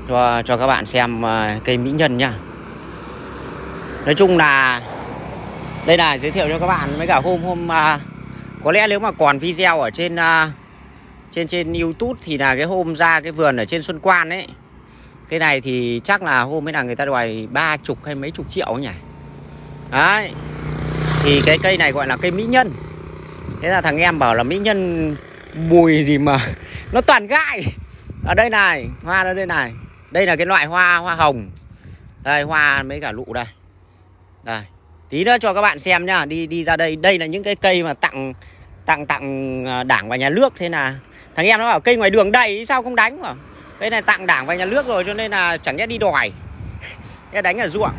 cho các bạn xem cây mỹ nhân nhá. Nói chung là đây là giới thiệu cho các bạn với cả hôm có lẽ nếu mà còn video ở trên YouTube thì là cái hôm ra cái vườn ở trên Xuân Quan ấy. Cái này thì chắc là hôm ấy là người ta đòi 30 hay mấy chục triệu nhỉ. Đấy. Thì cái cây này gọi là cây mỹ nhân. Thế là thằng em bảo là mỹ nhân mùi gì mà nó toàn gai. Ở đây này, hoa ở đây này. Đây là cái loại hoa hồng. Đây hoa mấy cả lụ đây. Đây. Tí nữa cho các bạn xem nhá, đi ra đây. Đây là những cái cây mà tặng Đảng và Nhà nước. Thế là thằng em nó bảo cây ngoài đường đầy sao không đánh mà. Cây này tặng Đảng và Nhà nước rồi cho nên là chẳng nhẽ đi đòi. Thế đánh ở ruộng.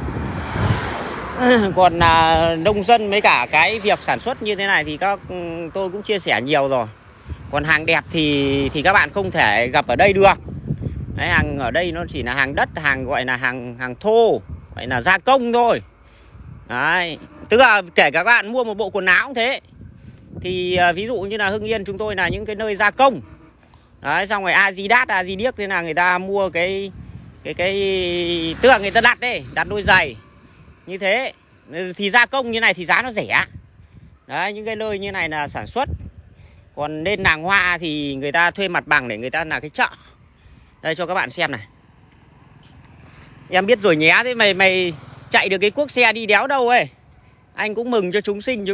Còn nông dân với cả cái việc sản xuất như thế này thì tôi cũng chia sẻ nhiều rồi. Còn hàng đẹp thì các bạn không thể gặp ở đây được. Đấy, hàng ở đây nó chỉ là hàng đất, hàng gọi là hàng thô, gọi là gia công thôi. Đấy, tức là kể cả các bạn mua một bộ quần áo cũng thế. Thì ví dụ như là Hưng Yên chúng tôi là những cái nơi gia công. Đấy, xong rồi Adidas, Adidas thế là người ta mua cái tức là người ta đặt đôi giày như thế thì gia công như này thì giá nó rẻ. Đấy, những cái nơi như này là sản xuất. Còn nên làng hoa thì người ta thuê mặt bằng để người ta là cái chợ. Đây cho các bạn xem này. Em biết rồi nhé. Thế mày chạy được cái cuốc xe đi đéo đâu ấy. Anh cũng mừng cho chúng sinh.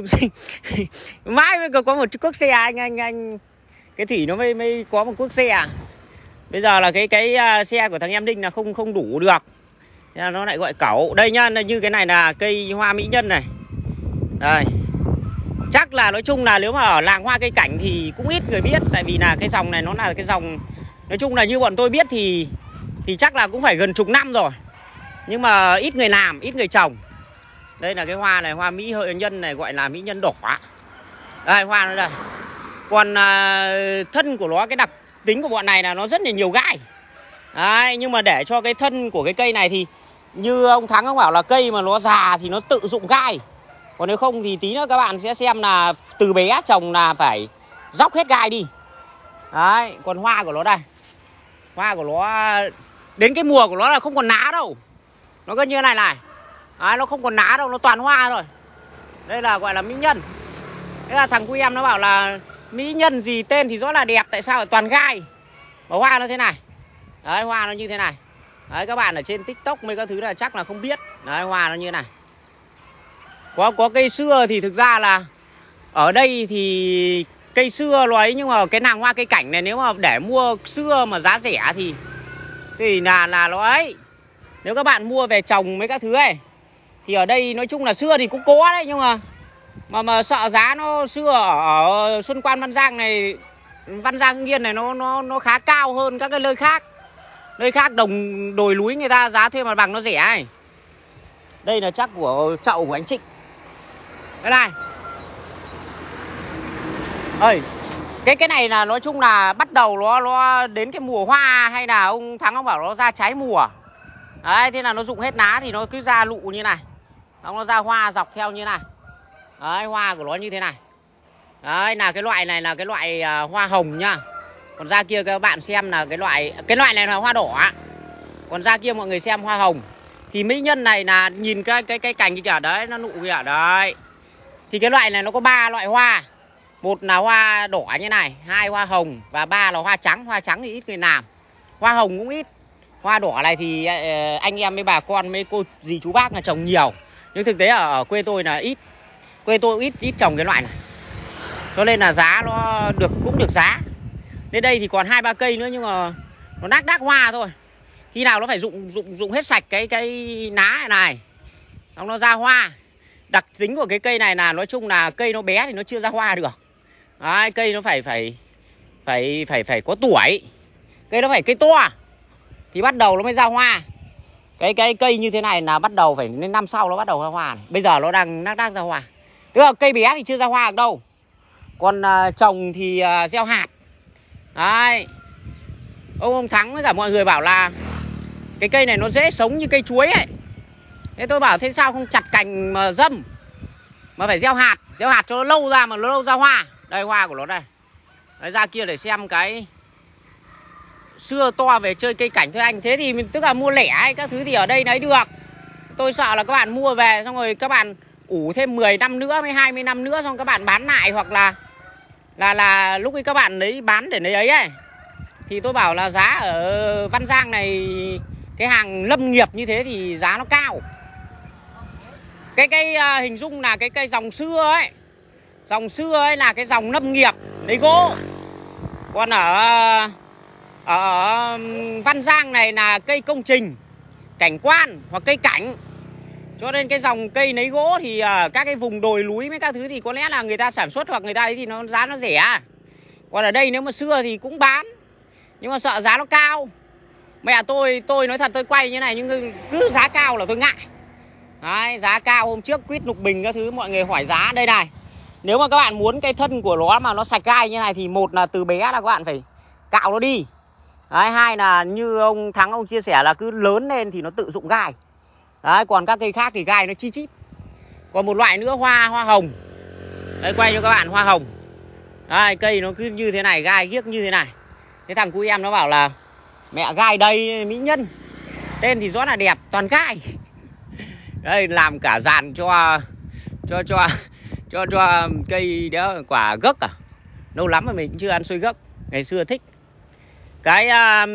Mãi mới có một cuốc xe anh cái Thủy nó mới có một cuốc xe. Bây giờ là cái xe của thằng em Đinh là không đủ được. Thế là nó lại gọi cẩu. Đây nhá, như cái này là cây hoa mỹ nhân này. Đây. Chắc là nói chung là nếu mà ở làng hoa cây cảnh thì cũng ít người biết. Tại vì là cái dòng này nó là cái dòng, nói chung là như bọn tôi biết thì chắc là cũng phải gần chục năm rồi. Nhưng mà ít người làm, ít người trồng. Đây là cái hoa này, hoa mỹ nhân này gọi là mỹ nhân đỏ. Đây hoa nó đây. Còn thân của nó, cái đặc tính của bọn này là nó rất là nhiều gai. Đấy, nhưng mà để cho cái thân của cái cây này thì như ông Thắng ông bảo là cây mà nó già thì nó tự dụng gai. Còn nếu không thì tí nữa các bạn sẽ xem là từ bé trồng là phải dóc hết gai đi. Đấy, còn hoa của nó đây. Hoa của nó đến cái mùa của nó là không còn lá đâu. Nó cứ như này này. Đấy, nó không còn lá đâu, nó toàn hoa rồi. Đây là gọi là mỹ nhân. Thế là thằng của em nó bảo là mỹ nhân gì tên thì rõ là đẹp, tại sao lại toàn gai. Mà hoa nó thế này. Đấy, hoa nó như thế này. Đấy, các bạn ở trên TikTok mấy các thứ là chắc là không biết. Đấy, hoa nó như thế này. Có cây xưa thì thực ra là ở đây thì cây xưa nó ấy, nhưng mà cái nàng hoa cây cảnh này nếu mà để mua xưa mà giá rẻ thì là nó ấy. Nếu các bạn mua về trồng mấy các thứ ấy thì ở đây nói chung là xưa thì cũng có đấy, nhưng mà sợ giá nó xưa ở Xuân Quan Văn Giang này, Văn Giang Hưng Yên này nó khá cao hơn các cái nơi khác. Nơi khác đồng đồi núi người ta giá thuê mặt bằng nó rẻ ấy. Đây là chắc của chậu của anh Trịnh. Đây này. Ơi, cái này là nói chung là bắt đầu nó đến cái mùa hoa hay là ông Thắng ông bảo nó ra trái mùa. Đấy, thế là nó rụng hết lá thì nó cứ ra lụ như này. Nó ra hoa dọc theo như này. Đấy, hoa của nó như thế này. Đấy, là cái loại này là cái loại hoa hồng nhá. Còn ra kia các bạn xem là cái loại này là hoa đỏ. Còn ra kia mọi người xem hoa hồng. Thì mỹ nhân này là nhìn cái cành kìa, đấy, nó nụ kìa, đấy. Thì cái loại này nó có 3 loại hoa. Một là hoa đỏ như này, 2 hoa hồng và 3 là hoa trắng. Hoa trắng thì ít người làm. Hoa hồng cũng ít. Hoa đỏ này thì anh em với bà con mấy cô dì chú bác là trồng nhiều. Nhưng thực tế ở quê tôi là ít. Quê tôi ít trồng cái loại này. Cho nên là giá nó cũng được giá. Đến đây thì còn 2-3 cây nữa nhưng mà nó đác hoa thôi. Khi nào nó phải rụng hết sạch cái lá này. Nó ra hoa. Đặc tính của cái cây này là nói chung là cây nó bé thì nó chưa ra hoa được. Đấy, cây nó phải có tuổi. Cây nó phải cây to thì bắt đầu nó mới ra hoa. Cái cây như thế này là bắt đầu phải đến năm sau nó bắt đầu ra hoa này. Bây giờ nó đang đác ra hoa. Tức là cây bé thì chưa ra hoa được đâu. Còn trồng thì gieo hạt. Đấy. Ông Thắng với cả mọi người bảo là cái cây này nó dễ sống như cây chuối ấy. Thế tôi bảo thế sao không chặt cành mà dâm, mà phải gieo hạt cho nó lâu ra mà nó lâu ra hoa. Đây hoa của nó đây. Đấy, ra kia để xem cái xưa to về chơi cây cảnh thôi anh. Thế thì mình tức là mua lẻ hay các thứ thì ở đây lấy được. Tôi sợ là các bạn mua về xong rồi các bạn ủ thêm 10 năm nữa với 20 năm nữa xong các bạn bán lại, hoặc là lúc ấy các bạn lấy bán để lấy ấy thì tôi bảo là giá ở Văn Giang này, cái hàng lâm nghiệp như thế thì giá nó cao. Cái hình dung là cái cây dòng xưa ấy là cái dòng lâm nghiệp lấy gỗ. Còn ở Văn Giang này là cây công trình, cảnh quan hoặc cây cảnh. Cho nên cái dòng cây lấy gỗ thì các cái vùng đồi núi với các thứ thì có lẽ là người ta sản xuất hoặc người ta ấy thì nó giá nó rẻ. Còn ở đây nếu mà xưa thì cũng bán, nhưng mà sợ giá nó cao. Mẹ tôi nói thật, tôi quay như này nhưng cứ giá cao là tôi ngại. Đấy, giá cao hôm trước quýt lục bình các thứ mọi người hỏi giá. Đây này, nếu mà các bạn muốn cái thân của nó mà nó sạch gai như này thì một là từ bé là các bạn phải cạo nó đi. Đấy, hai là như ông Thắng ông chia sẻ là cứ lớn lên thì nó tự dụng gai. Đấy, còn các cây khác thì gai nó chi chít. Còn một loại nữa hoa hồng. Đây, quay cho các bạn hoa hồng. Đây, cây nó cứ như thế này, gai ghiếc như thế này. Thế thằng cu em nó bảo là mẹ gai đây mỹ nhân. Tên thì rõ là đẹp, toàn gai. Đây, làm cả dàn cho cây đó quả gấc à. Lâu lắm rồi mình cũng chưa ăn xôi gấc. Ngày xưa thích. Cái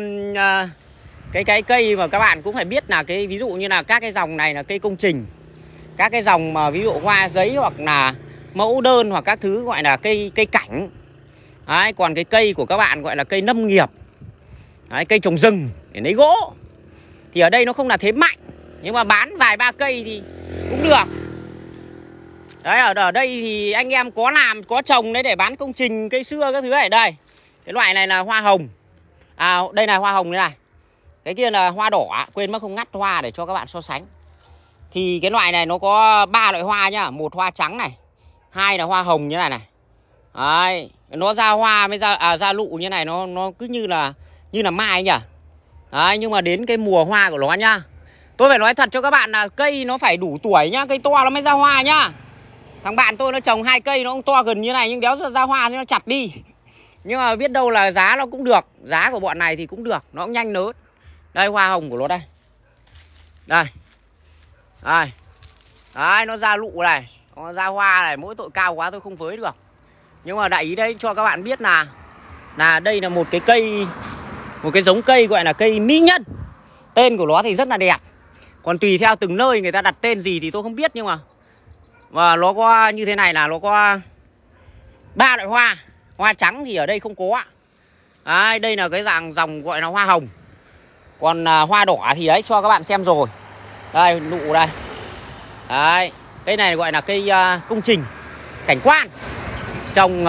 cây mà các bạn cũng phải biết là cái ví dụ như là các cái dòng này là cây công trình. Các cái dòng mà ví dụ hoa giấy hoặc là mẫu đơn hoặc các thứ gọi là cây cảnh. Đấy, còn cái cây của các bạn gọi là cây nông nghiệp. Đấy, cây trồng rừng để lấy gỗ. Thì ở đây nó không là thế mạnh, nhưng mà bán vài ba cây thì cũng được. Đấy, ở đây thì anh em có làm, có trồng đấy để bán công trình cây xưa các thứ ở đây. Cái loại này là hoa hồng. À, đây là hoa hồng đây này. Cái kia là hoa đỏ, quên mất không ngắt hoa để cho các bạn so sánh. Thì cái loại này nó có 3 loại hoa nhá, một hoa trắng này, hai là hoa hồng như này này. Đấy, nó ra hoa mới ra lụ như này, nó cứ như là mai nhỉ. Đấy, nhưng mà đến cái mùa hoa của nó nhá. Tôi phải nói thật cho các bạn là cây nó phải đủ tuổi nhá, cây to nó mới ra hoa nhá. Thằng bạn tôi nó trồng 2 cây nó cũng to gần như này nhưng đéo ra hoa thì nó chặt đi. Nhưng mà biết đâu là giá nó cũng được, giá của bọn này thì cũng được, nó cũng nhanh lớn. Đây hoa hồng của nó đây. Đây. Đây. Đấy, nó ra lụ này, nó ra hoa này, mỗi tội cao quá tôi không với được. Nhưng mà đại ý đấy cho các bạn biết là đây là một cái giống cây gọi là cây mỹ nhân. Tên của nó thì rất là đẹp. Còn tùy theo từng nơi người ta đặt tên gì thì tôi không biết, nhưng mà và nó có như thế này là nó có 3 loại hoa. Hoa trắng thì ở đây không có. Đấy, đây là cái dạng dòng gọi là hoa hồng. Còn hoa đỏ thì đấy cho các bạn xem rồi. Đây, nụ đây. Đấy, cây này gọi là cây công trình, cảnh quan. Trồng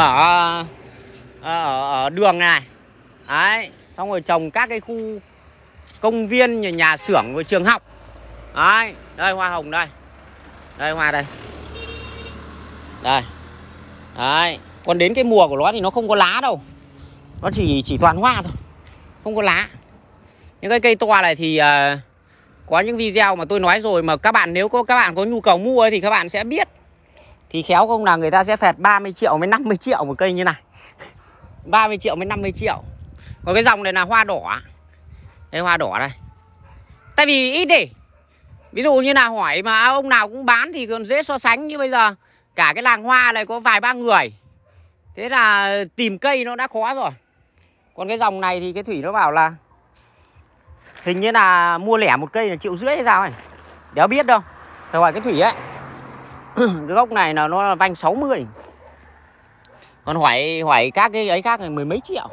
ở đường này. Đấy, xong rồi trồng các cái khu công viên, nhà xưởng với trường học. Đấy, đây hoa hồng đây. Đây hoa đây. Đây. Đấy, còn đến cái mùa của nó thì nó không có lá đâu. Nó chỉ toàn hoa thôi, không có lá. Những cái cây to này thì có những video mà tôi nói rồi, mà các bạn nếu các bạn có nhu cầu mua thì các bạn sẽ biết. Thì khéo không là người ta sẽ phẹt 30 triệu với 50 triệu một cây như này. 30 triệu với 50 triệu. Còn cái dòng này là hoa đỏ. Đây hoa đỏ đây. Tại vì ít đi. Ví dụ như là hỏi mà ông nào cũng bán thì còn dễ so sánh. Như bây giờ cả cái làng hoa này có vài ba người. Thế là tìm cây nó đã khó rồi. Còn cái dòng này thì cái Thủy nó bảo là hình như là mua lẻ một cây là 1,5 triệu hay sao này. Đéo biết đâu. Phải hỏi cái Thủy ấy. Cái gốc này là nó vanh 60. Còn hỏi các cái ấy khác là 10 mấy triệu.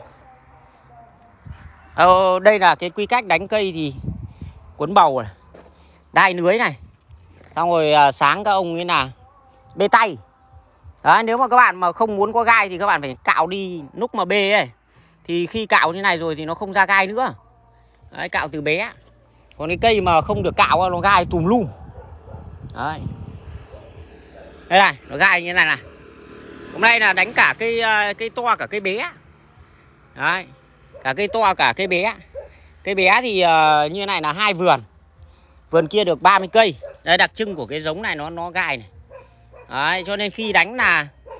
Đây là cái quy cách đánh cây thì cuốn bầu này, đai lưới này. Xong rồi sáng các ông ấy là bê tay. Đấy, nếu mà các bạn mà không muốn có gai thì các bạn phải cạo đi lúc mà bê ấy. Thì khi cạo như này rồi thì nó không ra gai nữa. Đấy, cạo từ bé. Còn cái cây mà không được cạo nó gai tùm lum. Đấy. Đây này, nó gai như thế này này. Hôm nay là đánh cả cây to cả cây bé. Đấy. Cả cây to cả cây bé. Cây bé thì như thế này là 2 vườn. Vườn kia được 30 cây. Đây đặc trưng của cái giống này nó gai này. Đấy, cho nên khi đánh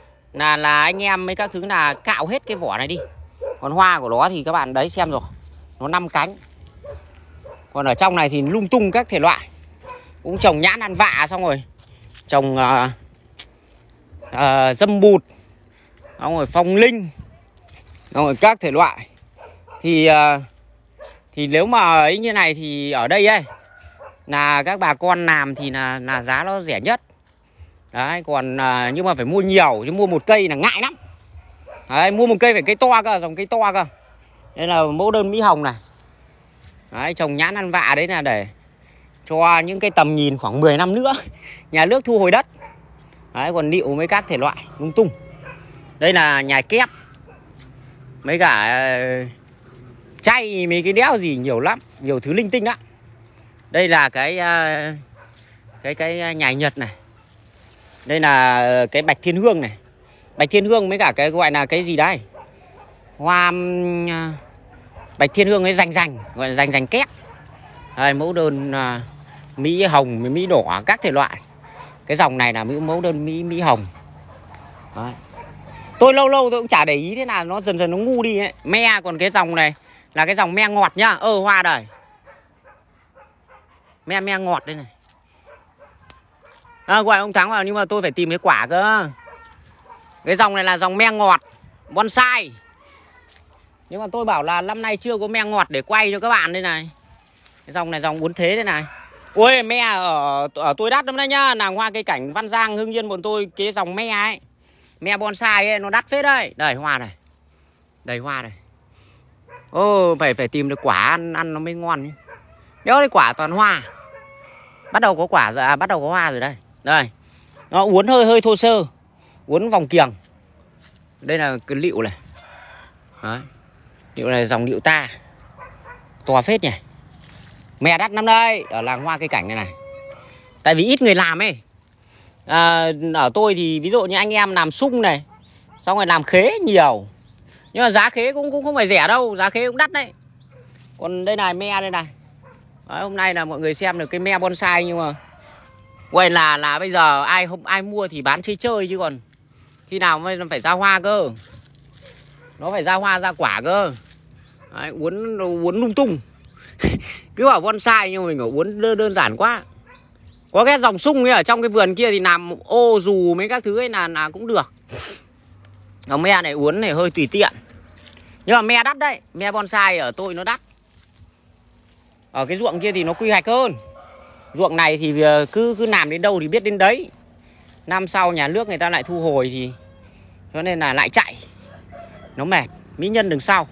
là anh em mấy các thứ là cạo hết cái vỏ này đi. Còn hoa của nó thì các bạn đấy xem rồi. nó 5 cánh. Còn ở trong này thì lung tung các thể loại. Cũng trồng nhãn ăn vạ, xong rồi trồng dâm bụt, xong rồi phong linh, xong rồi các thể loại. Thì nếu mà ấy như này thì ở đây ấy là các bà con làm thì là giá nó rẻ nhất. Đấy, còn nhưng mà phải mua nhiều, chứ mua một cây là ngại lắm. Đấy, mua một cây phải cây to cơ, dòng cây to cơ. Đây là mẫu đơn Mỹ Hồng này. Đấy, trồng nhãn ăn vạ đấy là để cho những cái tầm nhìn khoảng 10 năm nữa nhà nước thu hồi đất. Đấy, còn nịu với các thể loại lung tung. Đây là nhài kép, mấy cả chay, mấy cái đéo gì nhiều lắm, nhiều thứ linh tinh đó. Đây là cái nhài Nhật này. Đây là cái bạch thiên hương này. Bạch thiên hương với cả cái gọi là cái gì đấy, hoa bạch thiên hương ấy rành, gọi là rành kép. Đây, mẫu đơn Mỹ Hồng, Mỹ đỏ các thể loại. Cái dòng này là mẫu đơn Mỹ Hồng. Đấy. Tôi lâu tôi cũng chả để ý thế nào, nó dần nó ngu đi ấy. Me, còn cái dòng này là cái dòng me ngọt nhá. Hoa đời. Me ngọt đây này. Gọi ông Thắng vào, nhưng mà tôi phải tìm cái quả cơ. Cái dòng này là dòng me ngọt bonsai. Nhưng mà tôi bảo là năm nay chưa có me ngọt để quay cho các bạn đây này. Cái dòng này dòng 4 thế đây này. Ôi, me ở tôi đắt lắm đấy nhá. Nàng hoa cây cảnh Văn Giang Hưng Yên bọn tôi, cái dòng me ấy, me bonsai ấy, nó đắt phết đấy. Đây hoa này. Đầy hoa này. Phải tìm được quả ăn nó mới ngon. Đéo cái quả toàn hoa. Bắt đầu có quả rồi, bắt đầu có hoa rồi đây. Đây. Nó uốn hơi thô sơ. Uốn vòng kiềng. Đây là cái lựu này. Đấy. Lựu này dòng lựu ta. To phết nhỉ. Me đắt lắm đây. Ở làng hoa cây cảnh này này. Tại vì ít người làm ấy. Ở tôi thì ví dụ như anh em làm sung này, xong rồi làm khế nhiều. Nhưng mà giá khế cũng không phải rẻ đâu. Giá khế cũng đắt đấy. Còn đây này, me đây này. Đấy, hôm nay là mọi người xem được cái me bonsai. Nhưng mà quay là bây giờ ai mua thì bán chơi chứ còn khi nào mới phải ra hoa cơ. Nó phải ra hoa ra quả cơ. Đấy, uốn lung tung. Cứ bảo bonsai nhưng mà mình bảo uốn đơn giản quá. Có cái dòng sung ấy ở trong cái vườn kia thì làm ô dù mấy các thứ ấy là cũng được. Dòng me này uốn này hơi tùy tiện. Nhưng mà me đắt đấy. Me bonsai ở tôi nó đắt. Ở cái ruộng kia thì nó quy hoạch hơn. Ruộng này thì cứ làm đến đâu thì biết đến đấy. Năm sau nhà nước người ta lại thu hồi thì cho nên là lại chạy. Nó mệt. Mỹ Nhân đằng sau.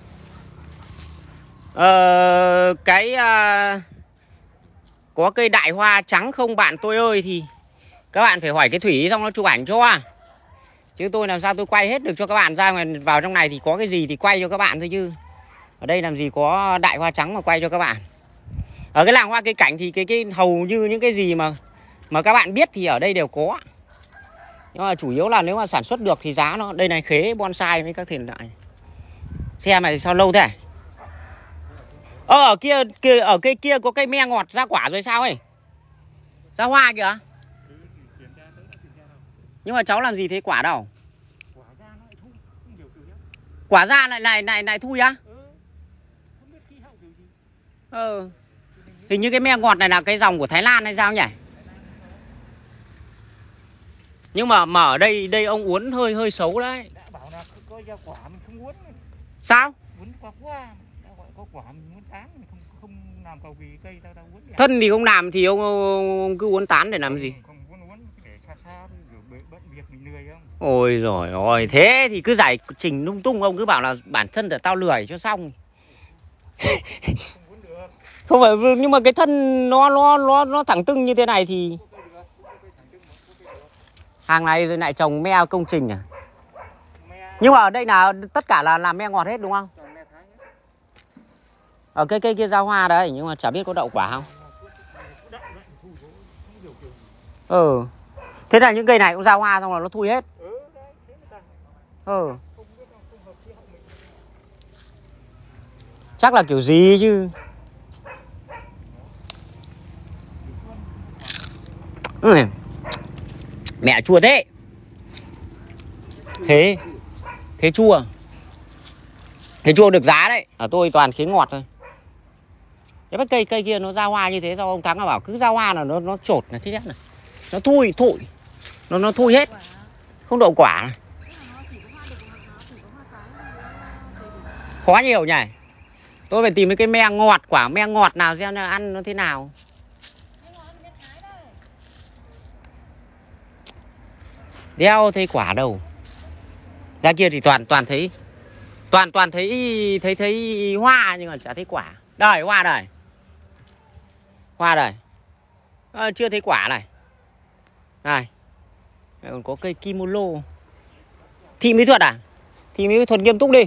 Có cây đại hoa trắng không bạn tôi ơi, thì các bạn phải hỏi cái Thủy xong nó chụp ảnh cho. Chứ tôi làm sao tôi quay hết được cho các bạn, ra vào trong này thì có cái gì thì quay cho các bạn thôi chứ. Ở đây làm gì có đại hoa trắng mà quay cho các bạn. Ở cái làng hoa cây cảnh thì cái hầu như những cái gì mà các bạn biết thì ở đây đều có. Nhưng mà chủ yếu là nếu mà sản xuất được thì giá nó. Đây này, khế bonsai với các thể loại. Xem này sao lâu thế? Ở cây kia có cây me ngọt ra quả rồi sao ấy? Ra hoa kìa. Nhưng mà cháu làm gì thế quả đâu? Quả ra lại thui á? Hình như cái me ngọt này là cái dòng của Thái Lan hay sao nhỉ? Nhưng mà ở đây ông uốn hơi xấu đấy. Đã bảo là có ra quả mình không uốn. Sao? Uốn qua hoa, đã gọi có quả mình uốn tán, mình không làm cầu kỳ cây tao uốn. Thân thì không làm thì ông cứ uốn tán để làm gì? Không uốn để xa rồi bận việc mình lười không? Ôi rồi ôi, thế thì cứ giải trình lung tung, ông cứ bảo là bản thân là tao lười cho xong. Không phải, nhưng mà cái thân nó thẳng tưng như thế này thì hàng này rồi lại trồng me công trình à? Nhưng mà ở đây là tất cả là làm me ngọt hết đúng không? Ở cây kia ra hoa đấy, nhưng mà chả biết có đậu quả không. Thế là những cây này cũng ra hoa xong rồi nó thui hết. Chắc là kiểu gì chứ. Mẹ chua thế. Thế chua. Cái chua được giá đấy. Ở tôi toàn khế ngọt thôi. Cái cây kia nó ra hoa như thế, do ông Thắng bảo cứ ra hoa là nó trột là thế nhất này. Nó thui nó thui hết. Không đậu quả này. Khó nhiều nhỉ. Tôi phải tìm cái me ngọt, quả me ngọt nào xem nó ăn nó thế nào. Đeo thấy quả đâu. Ra kia thì toàn thấy thấy hoa nhưng mà chả thấy quả. Đây hoa đây. Hoa đây. Chưa thấy quả này. Này. Còn có cây kimolo. Thị mỹ thuật à? Thị mỹ thuật nghiêm túc đi.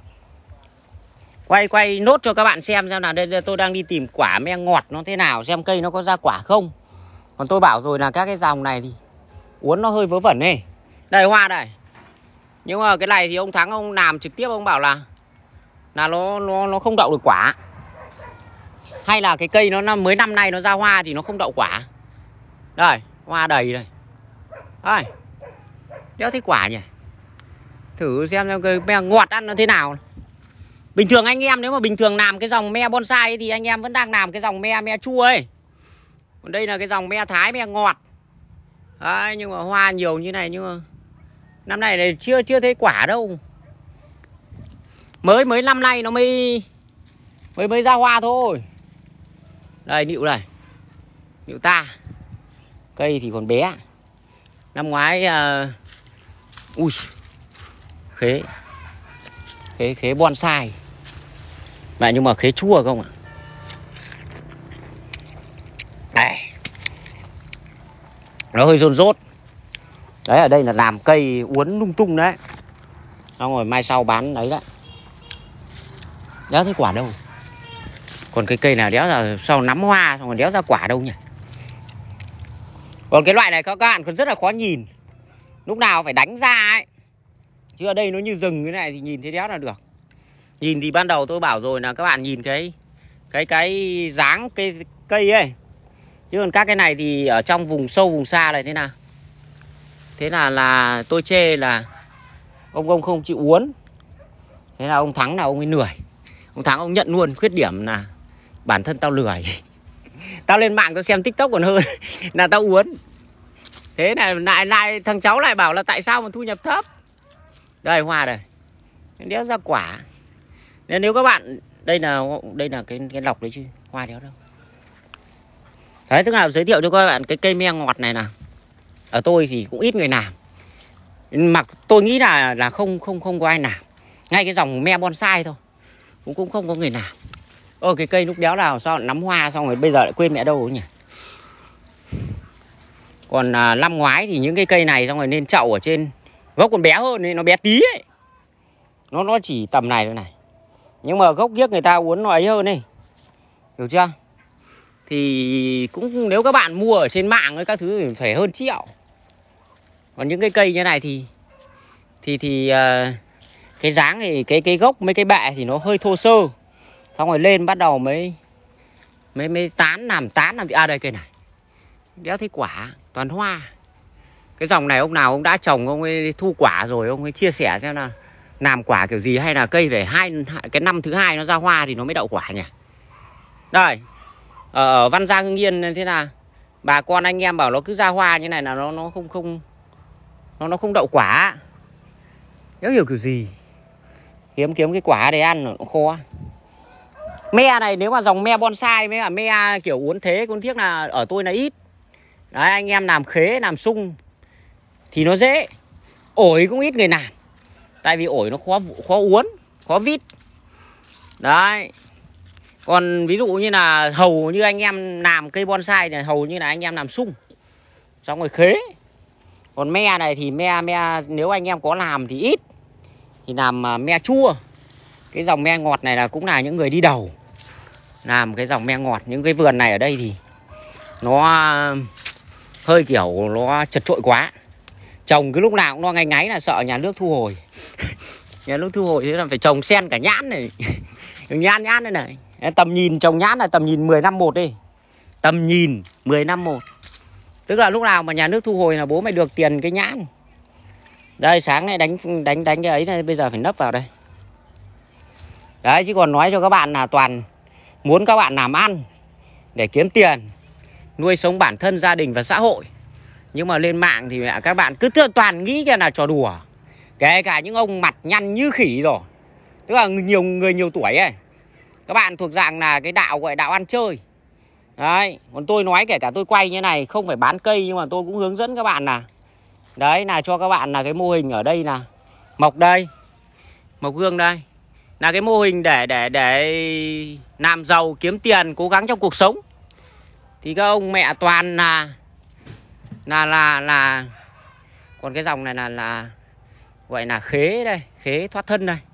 Quay nốt cho các bạn xem nào. Đây tôi đang đi tìm quả me ngọt nó thế nào, xem cây nó có ra quả không. Còn tôi bảo rồi là các cái dòng này thì uốn nó hơi vớ vẩn này. Đây hoa đây. Nhưng mà cái này thì ông Thắng ông làm trực tiếp, ông bảo là nó không đậu được quả. Hay là cái cây nó mới năm nay nó ra hoa thì nó không đậu quả. Đây, hoa đầy đây. Đây. Đéo thấy quả nhỉ. Thử xem cái me ngọt ăn nó thế nào. Bình thường anh em nếu mà bình thường làm cái dòng me bonsai ấy, thì anh em vẫn đang làm cái dòng me chua ấy. Còn đây là cái dòng me thái, me ngọt. Đấy, nhưng mà hoa nhiều như này nhưng mà năm nay này chưa thấy quả đâu. Mới năm nay nó mới ra hoa thôi. Đây nịu này. Nịu ta. Cây thì còn bé. Năm ngoái ui khế bonsai. Mà nhưng mà khế chua không ạ? Đây. Nó hơi rôn rốt. Đấy, ở đây là làm cây uốn lung tung đấy. Xong rồi mai sau bán đấy đấy. Đéo thấy quả đâu. Còn cái cây nào đéo ra sau nắm hoa xong rồi đéo ra quả đâu nhỉ. Còn cái loại này các bạn còn rất là khó nhìn. Lúc nào phải đánh ra ấy. Chứ ở đây nó như rừng cái này thì nhìn thấy đéo là được. Nhìn thì ban đầu tôi bảo rồi là các bạn nhìn cái dáng cây ấy. Chứ còn các cái này thì ở trong vùng sâu vùng xa này thế nào. Thế là tôi chê là ông không chịu uốn. Thế là ông Thắng là ông ấy lười. Ông Thắng ông nhận luôn khuyết điểm là bản thân tao lười. Tao lên mạng tao xem TikTok còn hơn là tao uốn. Thế là lại thằng cháu lại bảo là tại sao mà thu nhập thấp. Đây hoa đây. Đéo ra quả. Nên nếu các bạn đây là cái lọc đấy chứ hoa đéo đâu. Đấy, tức là giới thiệu cho các bạn cái cây me ngọt này nào. Ở tôi thì cũng ít người làm. Mặc tôi nghĩ là không có ai làm. Ngay cái dòng me bonsai thôi cũng không có người làm. Cái cây lúc đéo nào sao nắm hoa xong rồi bây giờ lại quên mẹ đâu nhỉ. Còn năm ngoái thì những cái cây này xong rồi lên chậu ở trên gốc còn bé hơn nên nó bé tí ấy. Nó chỉ tầm này thôi này. Nhưng mà gốc kiếc người ta uốn nó ấy hơn ấy. Hiểu chưa? Thì cũng nếu các bạn mua ở trên mạng ấy, các thứ thì phải hơn triệu. Còn những cái cây như này thì cái dáng thì cái gốc mấy cái bẹ thì nó hơi thô sơ. Xong rồi lên bắt đầu mới tán làm đây cây này. Đéo thấy quả, toàn hoa. Cái dòng này ông nào ông đã trồng ông ấy thu quả rồi ông ấy chia sẻ xem là làm quả kiểu gì, hay là cây phải cái năm thứ hai nó ra hoa thì nó mới đậu quả nhỉ. Đây. Ở Văn Giang Hưng Yên thế là bà con anh em bảo nó cứ ra hoa như này là nó không đậu quả. Đéo hiểu kiểu gì. Kiếm cái quả để ăn nó khó. Me này nếu mà dòng me bonsai với cả me kiểu uốn thế cũng tiếc là ở tôi là ít. Đấy, anh em làm khế làm sung thì nó dễ. Ổi cũng ít người làm. Tại vì ổi nó khó uốn, khó vít. Đấy. Còn ví dụ như là hầu như anh em làm cây bonsai này hầu như là anh em làm sung. Xong rồi khế. Còn me này thì me nếu anh em có làm thì ít. Thì làm me chua. Cái dòng me ngọt này là cũng là những người đi đầu làm cái dòng me ngọt. Những cái vườn này ở đây thì nó hơi kiểu nó chật chội quá. Trồng cái lúc nào cũng lo ngay ngáy là sợ nhà nước thu hồi. Nhà nước thu hồi thế là phải trồng xen cả nhãn này. Nhãn đây này. Tầm nhìn trồng nhãn là tầm nhìn 10 năm một đi. Tầm nhìn 10 năm một. Tức là lúc nào mà nhà nước thu hồi là bố mày được tiền cái nhãn. Đây sáng nay đánh cái ấy này, bây giờ phải nấp vào đây. Đấy, chứ còn nói cho các bạn là toàn muốn các bạn làm ăn để kiếm tiền, nuôi sống bản thân, gia đình và xã hội. Nhưng mà lên mạng thì mẹ các bạn cứ toàn nghĩ cái là trò đùa. Kể cả những ông mặt nhăn như khỉ rồi, tức là nhiều tuổi ấy, các bạn thuộc dạng là cái đạo gọi đạo ăn chơi. Đấy, còn tôi nói kể cả tôi quay như này không phải bán cây, nhưng mà tôi cũng hướng dẫn các bạn là đấy, là cho các bạn là cái mô hình ở đây là mộc đây, mộc hương đây, là cái mô hình để làm giàu kiếm tiền, cố gắng trong cuộc sống. Thì các ông mẹ toàn là còn cái dòng này là gọi là khế đây, khế thoát thân đây.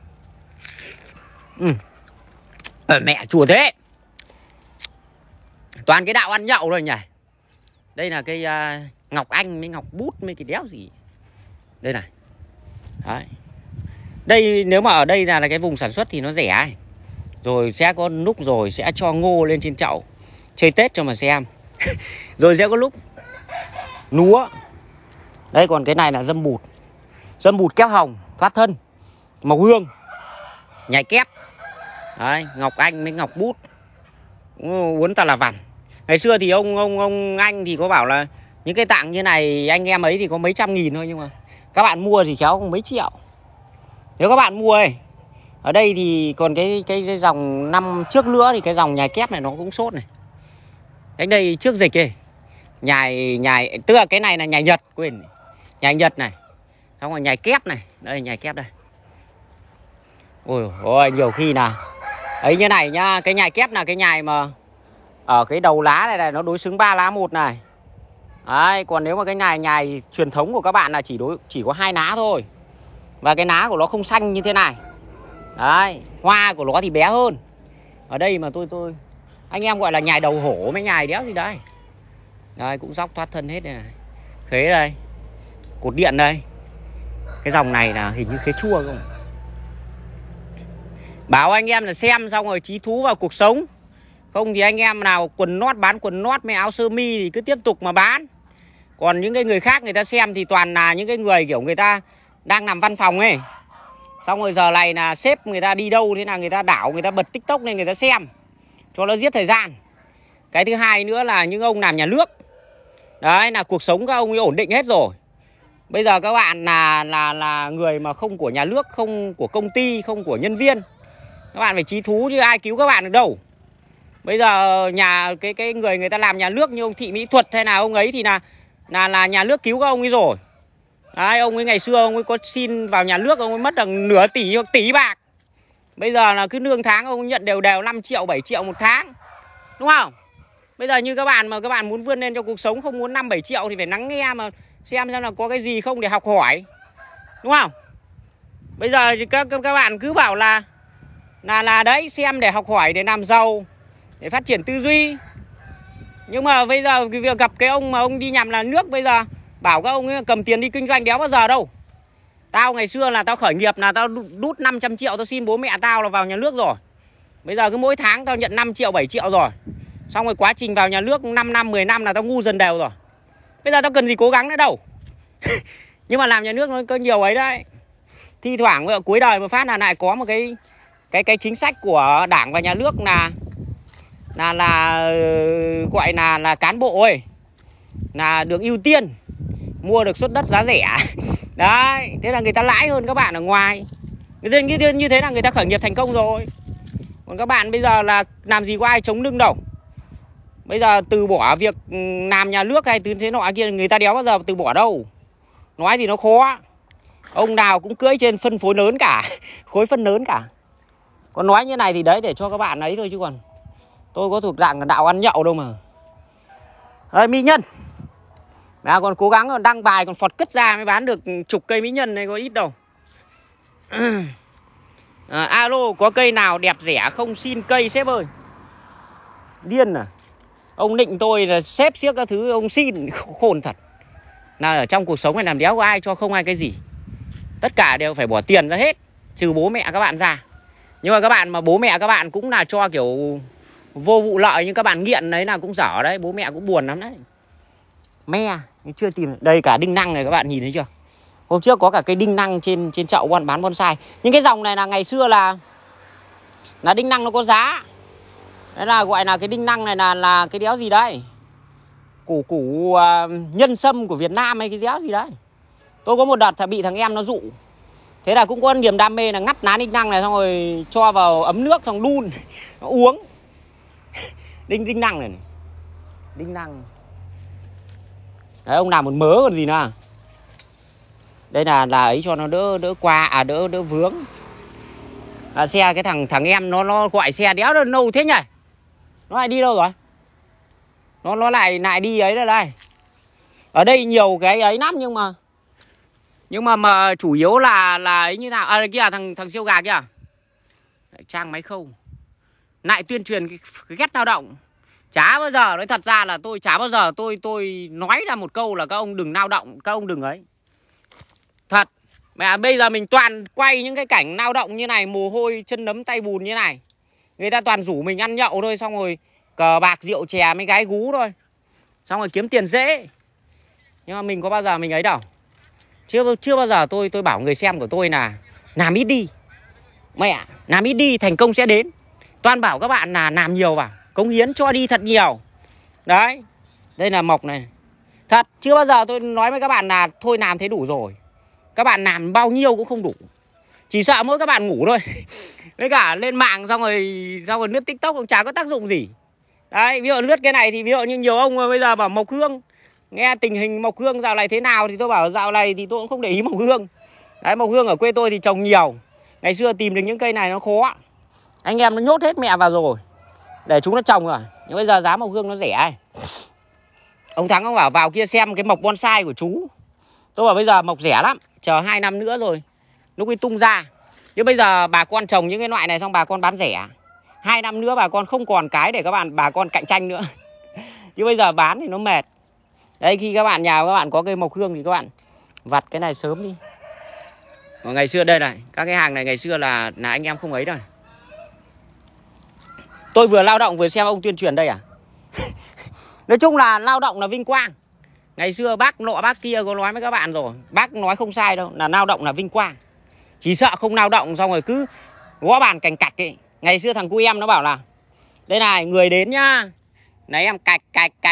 Mẹ chùa thế, toàn cái đạo ăn nhậu rồi nhỉ. Đây là cây ngọc anh với ngọc bút với cái đéo gì đây này. Đấy, đây nếu mà ở đây là cái vùng sản xuất thì nó rẻ ấy. Rồi sẽ có lúc rồi sẽ cho ngô lên trên chậu chơi Tết cho mà xem. Rồi sẽ có lúc lúa. Đây, còn cái này là dâm bụt kép hồng thoát thân, mộc hương, nhài kép. Đấy, ngọc anh với ngọc bút, uốn ta là vằn. Ngày xưa thì ông anh thì có bảo là những cái tặng như này anh em ấy thì có mấy trăm nghìn thôi, nhưng mà các bạn mua thì cháu mấy triệu. Nếu các bạn mua ấy, ở đây thì còn cái dòng năm trước nữa thì cái dòng nhài kép này nó cũng sốt này. Cách đây trước dịch ấy, nhài tức là cái này là nhài Nhật, quên, nhài Nhật này, xong rồi nhài kép này, đây nhài kép đây. Ôi ôi, nhiều khi là ấy như này nhá, cái nhài kép là cái nhài mà ở cái đầu lá này nó đối xứng 3 lá một này. Đấy, còn nếu mà cái nhài truyền thống của các bạn là chỉ có 2 lá thôi. Và cái lá của nó không xanh như thế này. Đấy, hoa của nó thì bé hơn. Ở đây mà tôi anh em gọi là nhài đầu hổ với nhài đéo gì đấy. Đây, cũng dóc thoát thân hết đây này. Khế đây, cột điện đây. Cái dòng này là hình như khế chua không. Bảo anh em là xem xong rồi chí thú vào cuộc sống. Không thì anh em nào quần nót bán quần nót với áo sơ mi thì cứ tiếp tục mà bán. Còn những cái người khác người ta xem thì toàn là những cái người kiểu người ta đang làm văn phòng ấy. Xong rồi giờ này là sếp người ta đi đâu thế là người ta đảo, người ta bật TikTok lên người ta xem cho nó giết thời gian. Cái thứ hai nữa là những ông làm nhà nước. Đấy, là cuộc sống các ông ấy ổn định hết rồi. Bây giờ các bạn là người mà không của nhà nước, không của công ty, không của nhân viên. Các bạn phải chí thú chứ ai cứu các bạn được đâu. Bây giờ cái người ta làm nhà nước như ông Thị Mỹ Thuật hay là ông ấy thì là nhà nước cứu các ông ấy rồi. Đấy, ông ấy ngày xưa ông ấy có xin vào nhà nước, ông ấy mất được nửa tỷ hoặc tỷ bạc. Bây giờ là cứ lương tháng ông ấy nhận đều 5 triệu 7 triệu một tháng. Đúng không? Bây giờ như các bạn mà các bạn muốn vươn lên trong cuộc sống, không muốn 5-7 triệu thì phải lắng nghe mà xem là có cái gì không để học hỏi. Đúng không? Bây giờ thì các bạn cứ bảo là đấy, xem để học hỏi, để làm giàu, để phát triển tư duy. Nhưng mà bây giờ cái việc gặp cái ông mà ông đi nhằm là nước, bây giờ bảo các ông ấy cầm tiền đi kinh doanh đéo bao giờ đâu. Tao ngày xưa là tao khởi nghiệp là tao đút 500 triệu tao xin bố mẹ tao là vào nhà nước rồi. Bây giờ cứ mỗi tháng tao nhận 5 triệu 7 triệu rồi. Xong rồi quá trình vào nhà nước 5 năm 10 năm là tao ngu dần đều rồi. Bây giờ tao cần gì cố gắng nữa đâu. Nhưng mà làm nhà nước nó có nhiều ấy đấy. Thi thoảng cuối đời một phát là lại có một cái chính sách của Đảng và nhà nước là gọi là cán bộ ấy là được ưu tiên mua được suất đất giá rẻ. Đấy, thế là người ta lãi hơn các bạn ở ngoài. Như thế là người ta khởi nghiệp thành công rồi. Còn các bạn bây giờ là làm gì có ai chống lưng đâu. Bây giờ từ bỏ việc làm nhà nước hay từ thế nọ kia, người ta đéo bao giờ từ bỏ đâu. Nói thì nó khó. Ông nào cũng cưỡi trên phân phối lớn cả, khối phân lớn cả. Còn nói như này thì đấy để cho các bạn ấy thôi, chứ còn tôi có thuộc dạng đạo ăn nhậu đâu mà. Đấy, mỹ nhân. Mà còn cố gắng còn đăng bài còn phọt cất ra mới bán được chục cây mỹ nhân này, có ít đâu. Alo, có cây nào đẹp rẻ không xin cây sếp ơi. Điên à. Ông định tôi là sếp siếc các thứ ông xin, khôn thật. Là ở trong cuộc sống này làm đéo có ai cho không ai cái gì. Tất cả đều phải bỏ tiền ra hết, trừ bố mẹ các bạn ra. Nhưng mà các bạn mà bố mẹ các bạn cũng là cho kiểu vô vụ lợi, nhưng các bạn nghiện đấy là cũng dở đấy, bố mẹ cũng buồn lắm đấy. Me chưa tìm đây, cả đinh năng này các bạn nhìn thấy chưa. Hôm trước có cả cây đinh năng trên chậu bán bonsai. Nhưng cái dòng này là ngày xưa là là đinh năng nó có giá. Đấy là gọi là cái đinh năng này là cái đéo gì đấy, củ nhân sâm của Việt Nam hay cái đéo gì đấy. Tôi có một đợt bị thằng em nó dụ, thế là cũng có niềm đam mê là ngắt lá đinh năng này xong rồi cho vào ấm nước xong đun nó uống. Đinh năng này, đinh năng đấy, ông làm một mớ còn gì nữa. Đây là ấy cho nó đỡ qua đỡ vướng. Xe cái thằng em nó gọi xe đéo đâu nâu thế nhỉ, nó lại đi đâu rồi, nó lại đi ấy đây đây. Ở đây nhiều cái ấy lắm nhưng mà chủ yếu là ấy như nào. Kia thằng siêu gà kia trang máy khâu lại tuyên truyền cái ghét lao động. Chả bao giờ, nói thật ra là tôi chả bao giờ tôi nói ra một câu là các ông đừng lao động, các ông đừng ấy. Thật mà bây giờ mình toàn quay những cái cảnh lao động như này, mồ hôi chân nấm tay bùn như này, người ta toàn rủ mình ăn nhậu thôi, xong rồi cờ bạc rượu chè mấy gái gú thôi, xong rồi kiếm tiền dễ. Nhưng mà mình có bao giờ mình ấy đâu. Chưa bao giờ tôi bảo người xem của tôi là làm ít đi. Mẹ, làm ít đi thành công sẽ đến. Toàn bảo các bạn là làm nhiều vào, cống hiến cho đi thật nhiều. Đấy, đây là mộc này. Thật, chưa bao giờ tôi nói với các bạn là thôi làm thế đủ rồi. Các bạn làm bao nhiêu cũng không đủ. Chỉ sợ mỗi các bạn ngủ thôi. Với cả lên mạng xong rồi lướt TikTok cũng chả có tác dụng gì. Đấy, ví dụ lướt cái này thì ví dụ như nhiều ông bây giờ bảo Mộc Hương, nghe tình hình Mộc Hương dạo này thế nào thì tôi bảo dạo này thì tôi cũng không để ý Mộc Hương. Đấy, Mộc Hương ở quê tôi thì trồng nhiều. Ngày xưa tìm được những cây này nó khó. Anh em nó nhốt hết mẹ vào rồi để chúng nó trồng rồi. Nhưng bây giờ giá Mộc Hương nó rẻ ấy. Ông Thắng ông bảo vào kia xem cái mộc bonsai của chú. Tôi bảo bây giờ mộc rẻ lắm, chờ 2 năm nữa rồi lúc ấy tung ra. Nhưng bây giờ bà con trồng những cái loại này xong bà con bán rẻ. 2 năm nữa bà con không còn cái để bà con cạnh tranh nữa. Chứ bây giờ bán thì nó mệt. Đấy, khi các bạn nhà các bạn có cây mộc hương thì các bạn vặt cái này sớm đi. Còn ngày xưa đây này, các cái hàng này ngày xưa là anh em không ấy đâu. Tôi vừa lao động vừa xem ông tuyên truyền đây à. Nói chung là lao động là vinh quang. Ngày xưa bác nọ bác kia có nói với các bạn rồi, bác nói không sai đâu, là lao động là vinh quang. Chỉ sợ không lao động xong rồi cứ gõ bàn cành cạch ấy. Ngày xưa thằng cu em nó bảo là đây này, người đến nhá, này em cạch.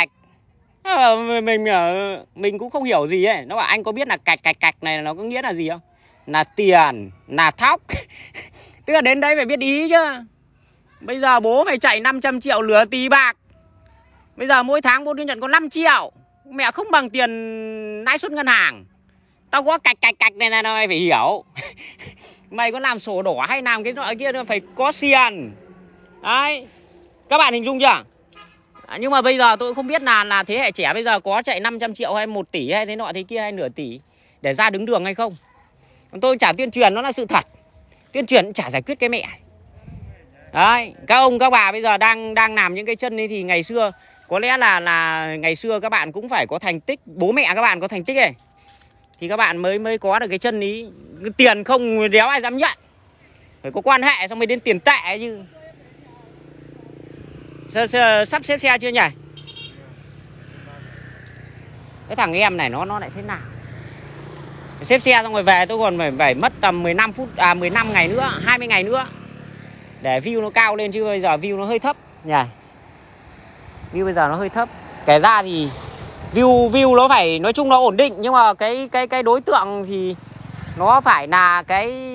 Mình cũng không hiểu gì ấy. Nó bảo anh có biết là cạch này nó có nghĩa là gì không? Là tiền, là thóc. Tức là đến đấy phải biết ý chứ. Bây giờ bố mày chạy 500 triệu lừa tí bạc. Bây giờ mỗi tháng bố đi nhận có 5 triệu. Mẹ không bằng tiền lãi suất ngân hàng. Tao có cạch này là mày phải hiểu. Mày có làm sổ đỏ hay làm cái nọ kia nó phải có xiền. Đấy. Các bạn hình dung chưa? Nhưng mà bây giờ tôi không biết là thế hệ trẻ bây giờ có chạy 500 triệu hay 1 tỷ hay thế nọ thế kia hay nửa tỷ để ra đứng đường hay không. Tôi chả tuyên truyền, nó là sự thật. Tuyên truyền chả giải quyết cái mẹ. Đấy, các ông các bà bây giờ đang làm những cái chân ấy thì ngày xưa có lẽ là ngày xưa các bạn cũng phải có thành tích, bố mẹ các bạn có thành tích ấy thì các bạn mới có được cái chân ý. Cái tiền không đéo ai dám nhận. Phải có quan hệ xong mới đến tiền tệ chứ. Sắp xếp xe chưa nhỉ? Cái thằng em này nó lại thế nào? Xếp xe xong rồi về tôi còn phải mất tầm 15 ngày nữa, 20 ngày nữa để view nó cao lên, chứ bây giờ view nó hơi thấp nhỉ. View bây giờ nó hơi thấp. Kể ra thì view nó phải nói chung nó ổn định, nhưng mà cái đối tượng thì nó phải là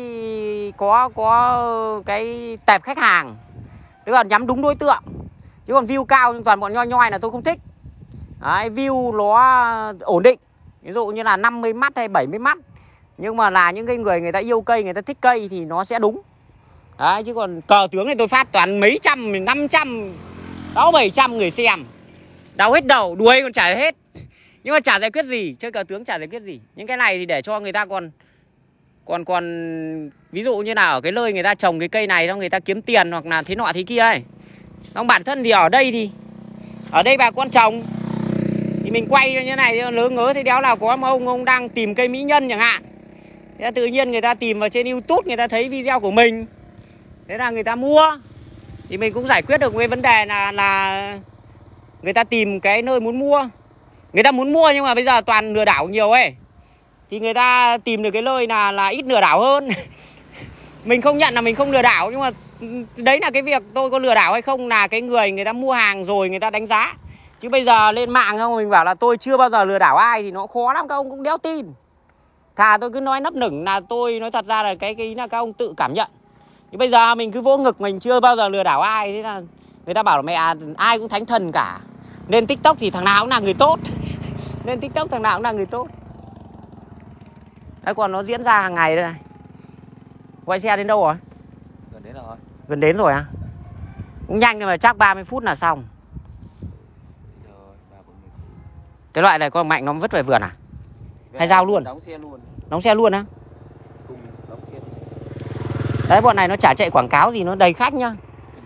có cái tệp khách hàng, tức là nhắm đúng đối tượng. Chứ còn view cao nhưng toàn bọn nhoi là tôi không thích. Đấy, view nó ổn định. Ví dụ như là 50 mắt hay 70 mắt. Nhưng mà là những cái người ta yêu cây, người ta thích cây thì nó sẽ đúng. Đấy, chứ còn cờ tướng này tôi phát toàn mấy trăm, 500, 600-700 người xem. Đau hết đầu, đuôi còn chả hết. Nhưng mà chả giải quyết gì, chơi cờ tướng chả giải quyết gì. Những cái này thì để cho người ta còn ví dụ như là ở cái nơi người ta trồng cái cây này xong người ta kiếm tiền hoặc là thế nọ thế kia ấy. Xong bản thân thì ở đây bà con trồng thì mình quay như thế này lớ ngớ thì đéo nào có một ông đang tìm cây mỹ nhân chẳng hạn. Thế tự nhiên người ta tìm vào trên YouTube, người ta thấy video của mình, thế là người ta mua. Thì mình cũng giải quyết được cái vấn đề là người ta tìm cái nơi muốn mua. Người ta muốn mua nhưng mà bây giờ toàn lừa đảo nhiều ấy. Thì người ta tìm được cái nơi là ít lừa đảo hơn. Mình không nhận là mình không lừa đảo, nhưng mà đấy là cái việc tôi có lừa đảo hay không là cái người ta mua hàng rồi người ta đánh giá. Chứ bây giờ lên mạng không mình bảo là tôi chưa bao giờ lừa đảo ai thì nó khó lắm, các ông cũng đéo tin. Thà tôi cứ nói nấp nửng là tôi nói thật ra là cái là các ông tự cảm nhận. Nhưng bây giờ mình cứ vỗ ngực mình chưa bao giờ lừa đảo ai, thế là người ta bảo là mẹ ai cũng thánh thần cả. Lên TikTok thì thằng nào cũng là người tốt. Lên TikTok thằng nào cũng là người tốt. Đấy, còn nó diễn ra hàng ngày đây này. Quay xe đến đâu rồi? Gần đến rồi. Gần đến rồi à? Cũng nhanh nhưng mà chắc 30 phút là xong. Cái loại này con Mạnh nó vứt về vườn à? Hay giao luôn? Đóng xe luôn. Đóng xe luôn á? Cùng đóng xe. Đấy, bọn này nó chả chạy quảng cáo gì, nó đầy khách nhá.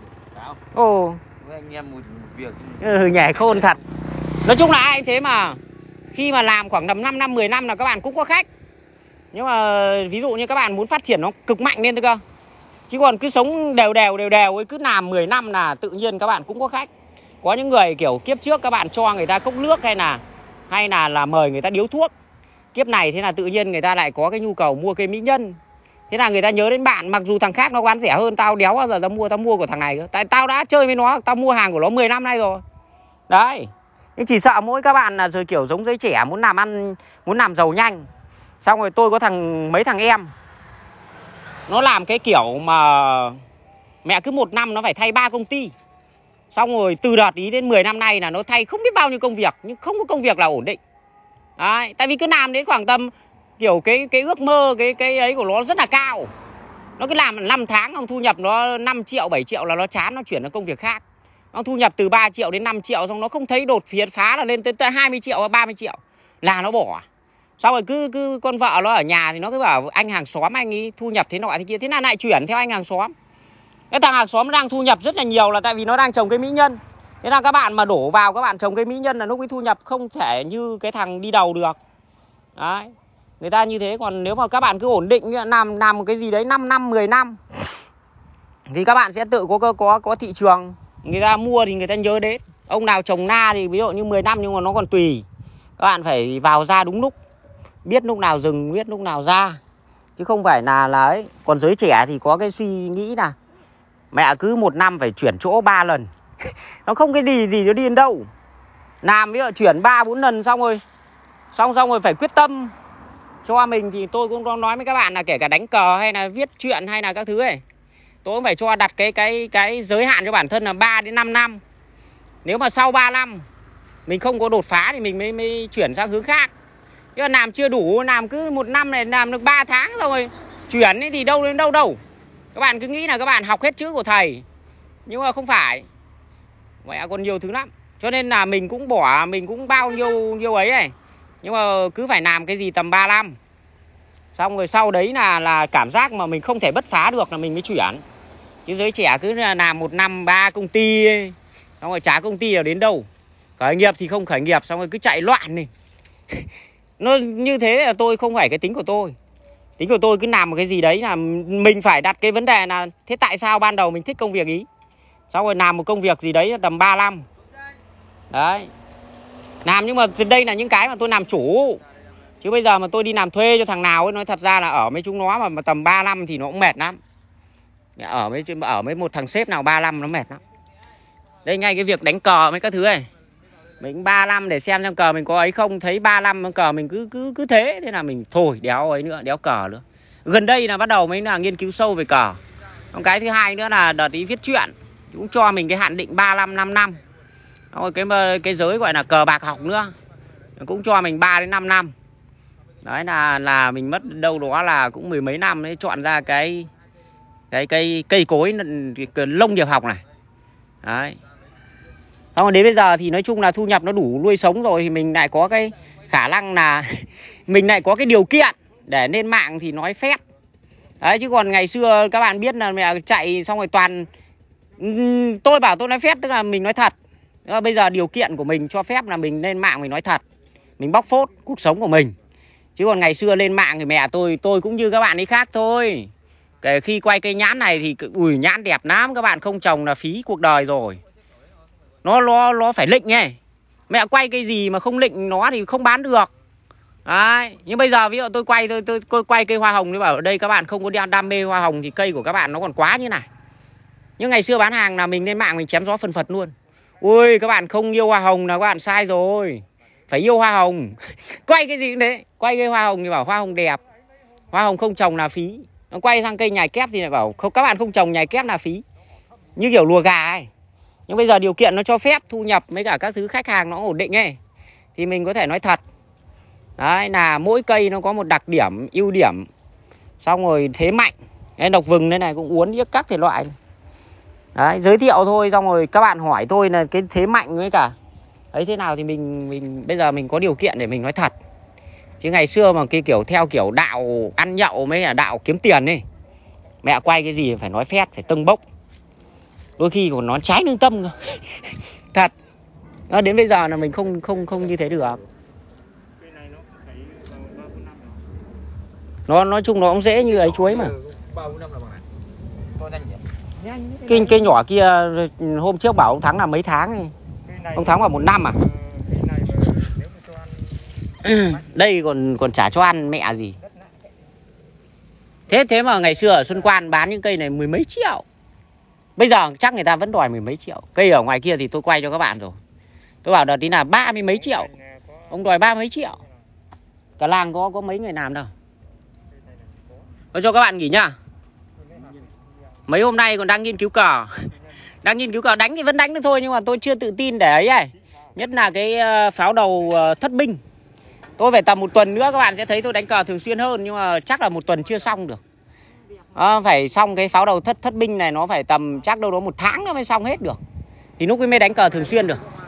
Ồ. Với anh em một việc. Nhảy khôn thật. Nói chung là ai thế mà khi mà làm khoảng tầm 5 năm, 10 năm là các bạn cũng có khách. Nhưng mà ví dụ như các bạn muốn phát triển nó cực mạnh lên thôi cơ. Chứ còn cứ sống đều ấy, cứ làm 10 năm là tự nhiên các bạn cũng có khách. Có những người kiểu kiếp trước các bạn cho người ta cốc nước hay là mời người ta điếu thuốc. Kiếp này thế là tự nhiên người ta lại có cái nhu cầu mua cây mỹ nhân. Thế là người ta nhớ đến bạn, mặc dù thằng khác nó bán rẻ hơn, tao đéo bao giờ tao mua của thằng này cơ. Tại tao đã chơi với nó, tao mua hàng của nó 10 năm nay rồi. Đấy. Nhưng chỉ sợ mỗi các bạn là rồi kiểu giống giới trẻ muốn làm giàu nhanh. Xong rồi tôi có mấy thằng em nó làm cái kiểu mà mẹ cứ 1 năm nó phải thay 3 công ty. Xong rồi từ đợt ý đến 10 năm nay là nó thay không biết bao nhiêu công việc, nhưng không có công việc nào ổn định. Đấy, tại vì cứ làm đến khoảng tầm kiểu cái ước mơ cái ấy của nó rất là cao. Nó cứ làm 5 tháng không thu nhập nó 5 triệu 7 triệu là nó chán, nó chuyển sang công việc khác. Nó thu nhập từ 3 triệu đến 5 triệu xong nó không thấy đột phá là lên tới 20 triệu hay 30 triệu là nó bỏ. Sau rồi cứ con vợ nó ở nhà thì nó cứ bảo anh hàng xóm anh ấy thu nhập thế nọ thế kia, thế là lại chuyển theo anh hàng xóm. Cái thằng hàng xóm đang thu nhập rất là nhiều là tại vì nó đang trồng cây mỹ nhân. Thế là các bạn mà đổ vào các bạn trồng cây mỹ nhân là lúc ấy thu nhập không thể như cái thằng đi đầu được. Đấy. Người ta như thế, còn nếu mà các bạn cứ ổn định làm một cái gì đấy 5 năm 10 năm thì các bạn sẽ tự có thị trường. Người ta mua thì người ta nhớ đến. Ông nào trồng na thì ví dụ như 10 năm nhưng mà nó còn tùy. Các bạn phải vào ra đúng lúc, biết lúc nào dừng, biết lúc nào ra. Chứ không phải là ấy. Còn giới trẻ thì có cái suy nghĩ là mẹ cứ 1 năm phải chuyển chỗ 3 lần. Nó không cái gì nó đi đến đâu. Làm ví dụ chuyển 3-4 lần xong rồi phải quyết tâm. Cho mình thì tôi cũng nói với các bạn là kể cả đánh cờ hay là viết truyện hay là các thứ ấy, tôi cũng phải cho đặt cái giới hạn cho bản thân là 3 đến 5 năm. Nếu mà sau 3 năm mình không có đột phá thì mình mới chuyển sang hướng khác. Nhưng mà làm chưa đủ, làm cứ 1 năm này làm được 3 tháng rồi chuyển ấy thì đâu đến đâu. Các bạn cứ nghĩ là các bạn học hết chữ của thầy, nhưng mà không phải. Mẹ còn nhiều thứ lắm. Cho nên là mình cũng bỏ, mình cũng bao nhiêu ấy. Nhưng mà cứ phải làm cái gì tầm 3 năm. Xong rồi sau đấy là cảm giác mà mình không thể bứt phá được là mình mới chuyển. Chứ giới trẻ cứ làm 1 năm 3 công ty ấy. Xong rồi chả công ty nào đến đâu. Khởi nghiệp thì không khởi nghiệp, xong rồi cứ chạy loạn này. Nó như thế là tôi không phải cái tính của tôi. Tính của tôi cứ làm một cái gì đấy là mình phải đặt cái vấn đề là thế tại sao ban đầu mình thích công việc ý. Xong rồi làm một công việc gì đấy tầm 3 năm. Đấy. Làm nhưng mà đây là những cái mà tôi làm chủ. Chứ bây giờ mà tôi đi làm thuê cho thằng nào ấy, nói thật ra là ở mấy chúng nó mà tầm 3 năm thì nó cũng mệt lắm. Ở mấy một thằng sếp nào 3 năm nó mệt lắm. Đây ngay cái việc đánh cờ mấy các thứ này. Mình 3 năm để xem cờ mình có ấy không. Thấy 3 năm cờ mình cứ thế. Thế là mình thôi đéo ấy nữa, đéo cờ nữa. Gần đây là bắt đầu mới là nghiên cứu sâu về cờ. Còn cái thứ hai nữa là đợt ý viết truyện cũng cho mình cái hạn định 3 năm 5 năm. Rồi cái giới gọi là cờ bạc học nữa cũng cho mình 3 đến 5 năm. Đấy là mình mất đâu đó là cũng 10 mấy năm để chọn ra cái cây cối cái lông nghiệp học này. Đấy. Xong rồi đến bây giờ thì nói chung là thu nhập nó đủ nuôi sống rồi thì mình lại có cái khả năng là mình lại có cái điều kiện để lên mạng thì nói phép. Đấy, chứ còn ngày xưa các bạn biết là mẹ chạy xong rồi toàn tôi bảo tôi nói phép tức là mình nói thật. Bây giờ điều kiện của mình cho phép là mình lên mạng mình nói thật. Mình bóc phốt cuộc sống của mình. Chứ còn ngày xưa lên mạng thì mẹ tôi cũng như các bạn ấy khác thôi. Khi quay cây nhãn này thì nhãn đẹp lắm, các bạn không trồng là phí cuộc đời rồi. Nó phải lịnh ấy. Mẹ quay cái gì mà không lịnh nó thì không bán được. Đấy, nhưng bây giờ ví dụ tôi quay cây hoa hồng, tôi bảo ở đây các bạn không có đam mê hoa hồng thì cây của các bạn nó còn quá như này. Nhưng ngày xưa bán hàng là mình lên mạng mình chém gió phần phật luôn. Ui các bạn không yêu hoa hồng là các bạn sai rồi. Phải yêu hoa hồng. Quay cái gì cũng thế. Quay cây hoa hồng thì bảo hoa hồng đẹp. Hoa hồng không trồng là phí. Quay sang cây nhài kép thì lại bảo không, các bạn không trồng nhài kép là phí. Như kiểu lùa gà ấy. Nhưng bây giờ điều kiện nó cho phép, thu nhập với cả các thứ khách hàng nó ổn định ấy, thì mình có thể nói thật. Đấy là mỗi cây nó có một đặc điểm, ưu điểm. Xong rồi thế mạnh. Cái độc vừng đây này cũng uốn với các thể loại. Đấy, giới thiệu thôi, xong rồi các bạn hỏi tôi là cái thế mạnh với cả ấy thế nào thì mình bây giờ mình có điều kiện để mình nói thật. Chứ ngày xưa mà cái kiểu theo kiểu đạo ăn nhậu mới là đạo kiếm tiền ấy. Mẹ quay cái gì phải nói phét, phải tâng bốc. Đôi khi còn nó trái lương tâm cơ. Thật. Nó đến bây giờ là mình không như thế được. Nó nói chung nó cũng dễ như ấy chuối mà. Cây nhỏ kia hôm trước bảo ông Thắng là mấy tháng ấy. Ông Thắng bảo 1 năm à? Đây còn chả cho ăn mẹ gì. Thế mà ngày xưa ở Xuân Quan bán những cây này 10 mấy triệu. Bây giờ chắc người ta vẫn đòi 10 mấy triệu. Cây ở ngoài kia thì tôi quay cho các bạn rồi. Tôi bảo đợt tí là 30 mấy triệu. Ông đòi 30 mấy triệu. Cả làng có mấy người làm đâu. Tôi cho các bạn nghỉ nhá. Mấy hôm nay còn đang nghiên cứu cờ. Đang nghiên cứu cờ, đánh thì vẫn đánh được thôi, nhưng mà tôi chưa tự tin để ấy ấy. Nhất là cái pháo đầu thất binh. Tôi phải tầm 1 tuần nữa các bạn sẽ thấy tôi đánh cờ thường xuyên hơn. Nhưng mà chắc là 1 tuần chưa xong được. Phải xong cái pháo đầu thất binh này, nó phải tầm chắc đâu đó 1 tháng nữa mới xong hết được. Thì lúc ấy mới đánh cờ thường xuyên được.